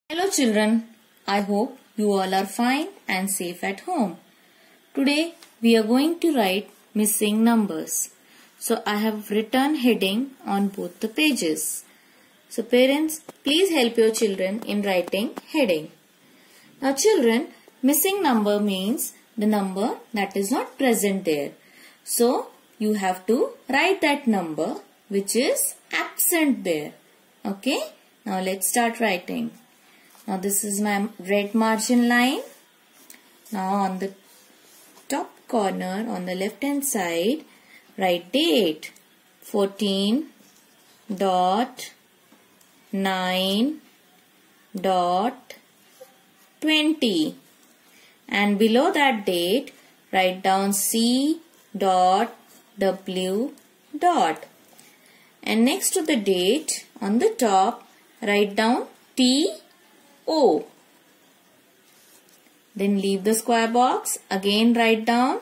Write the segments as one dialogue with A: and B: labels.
A: Hello children, I hope you all are fine and safe at home. Today we are going to write missing numbers. So I have written heading on both the pages. So parents, please help your children in writing heading. Now children, missing number means the number that is not present there. So you have to write that number which is absent there. Okay, now let's start writing. Now this is my red margin line. Now on the top corner on the left hand side, write date 14.9.20 and below that date write down C.W. and next to the date on the top write down T.O. Then leave the square box. Again write down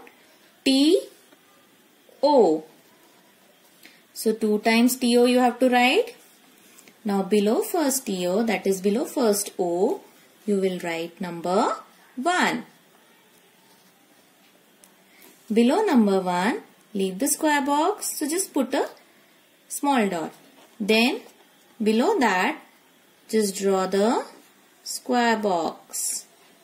A: T.O. So 2 times T.O. you have to write. Now below first T.O., that is below first O, you will write number 1. Below number 1, leave the square box. So just put a small dot. Then below that, just draw the square box.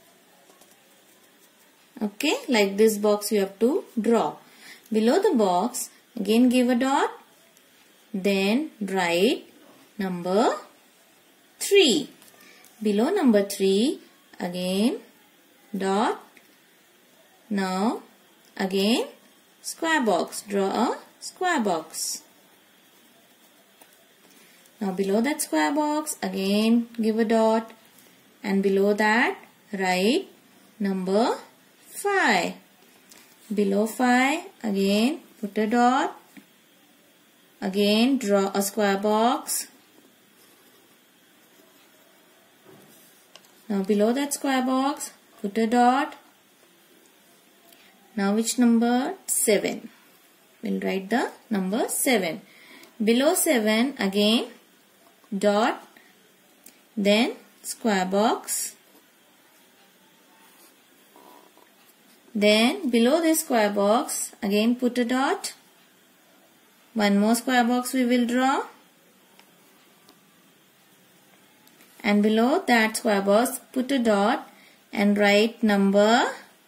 A: Okay, like this box you have to draw. Below the box, again give a dot. Then write number 3. Below number 3, again dot. Now again square box. Draw a square box. Now below that square box, again give a dot. And below that, write number 5. Below 5, again put a dot. Again draw a square box. Now below that square box, put a dot. Now which number? 7. We'll write the number 7. Below 7, again dot. Then square box. Then below the square box, again put a dot. One more square box we will draw. And below that square box, put a dot and write number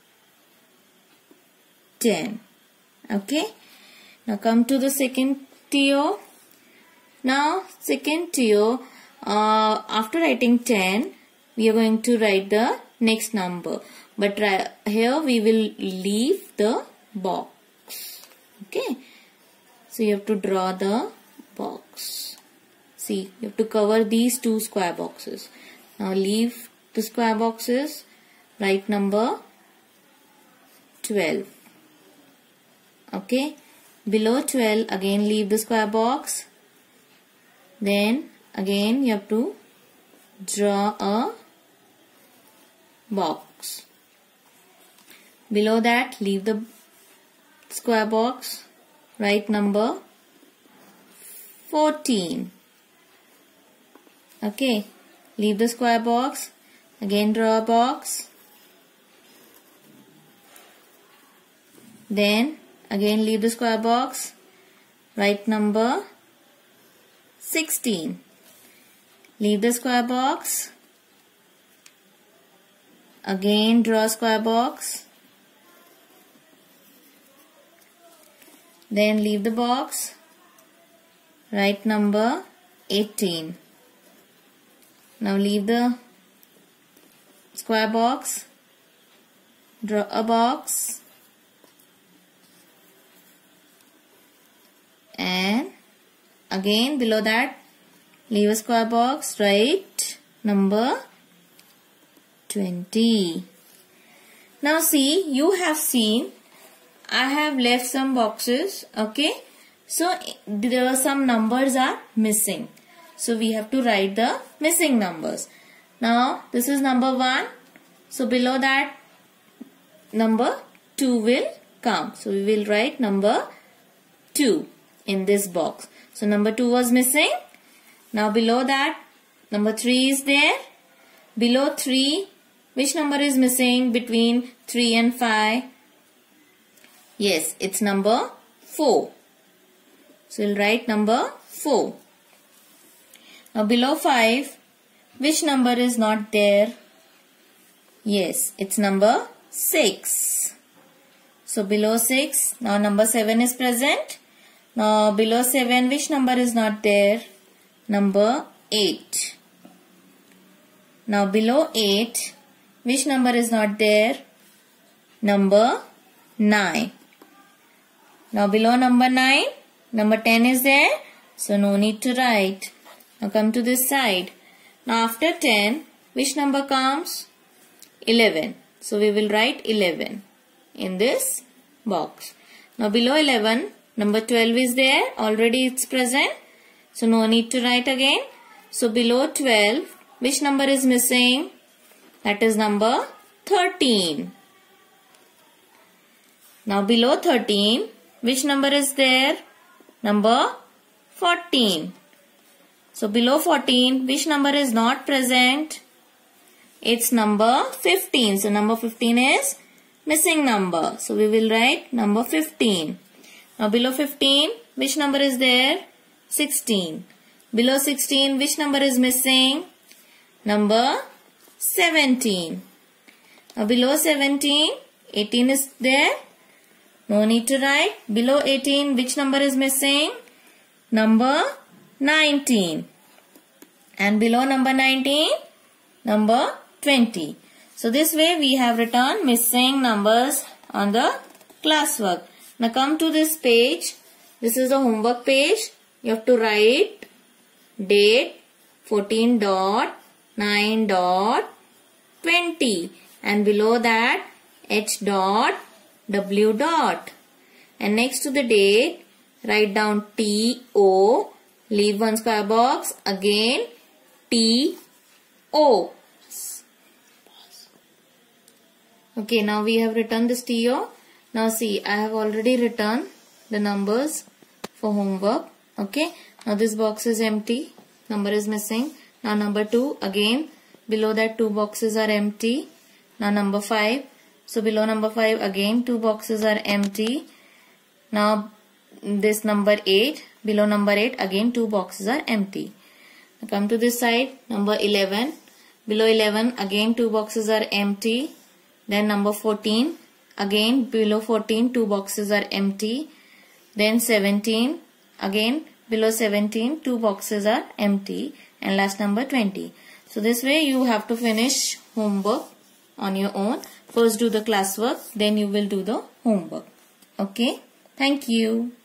A: 10. Okay. Now come to the second TO. Now second TO, after writing 10, we are going to write the next number. But here we will leave the box. Okay. So you have to draw the box. See, you have to cover these 2 square boxes. Now leave the square boxes. Write number 12. Okay. Below 12, again leave the square box. Then again you have to draw a box. Below that, leave the square box. Write number 14. Okay. Leave the square box. Again draw a box. Then again leave the square box. Write number 16. Leave the square box. Again draw a square box. Then leave the box. Write number 18. Now leave the square box. Draw a box. And again below that, leave a square box. Write number 20. Now see, you have seen I have left some boxes. Okay. So there are some numbers are missing. So we have to write the missing numbers. Now this is number 1. So below that number 2 will come. So we will write number 2 in this box. So number 2 was missing. Now below that number 3 is there. Below 3, which number is missing between 3 and 5? Yes, it's number 4. So we'll write number 4. Now below 5, which number is not there? Yes, it's number 6. So below 6, now number 7 is present. Now below 7, which number is not there? Number 8. Now below 8, which number is not there? Number 9. Now below number 9, number 10 is there. So no need to write. Now come to this side. Now after 10, which number comes? 11. So we will write 11 in this box. Now below 11, number 12 is there. Already it's present. So no need to write again. So below 12, which number is missing? That is number 13. Now below 13, which number is there? Number 14. So below 14, which number is not present? It's number 15. So number 15 is missing number. So we will write number 15. Now below 15, which number is there? 16. Below 16, which number is missing? Number 17. Now below 17, 18 is there. No need to write. Below 18, which number is missing? Number 19. And below number 19, number 20. So this way we have written missing numbers on the classwork. Now come to this page. This is the homework page. You have to write date 14.9.20 and below that h.w. And next to the date, write down T.O. Leave one square box. Again T.O. Okay, now we have written this T.O. Now see, I have already written the numbers for homework. Okay, now this box is empty. Number is missing. Now number 2, again below that 2 boxes are empty. Now number 5. So below number 5 again 2 boxes are empty. Now this number 8. Below number 8 again 2 boxes are empty. Now come to this side. Number 11. Below 11 again 2 boxes are empty. Then number 14. Again below 14 2 boxes are empty. Then 17. Again below 17 2 boxes are empty. And last number 20. So this way you have to finish homework on your own. First do the classwork, then you will do the homework. Okay. Thank you.